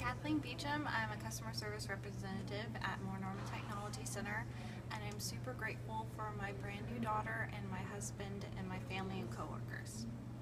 Cathleen Beauchamp. I'm a customer service representative at More Norman Technology Center, and I'm super grateful for my brand new daughter and my husband and my family and coworkers.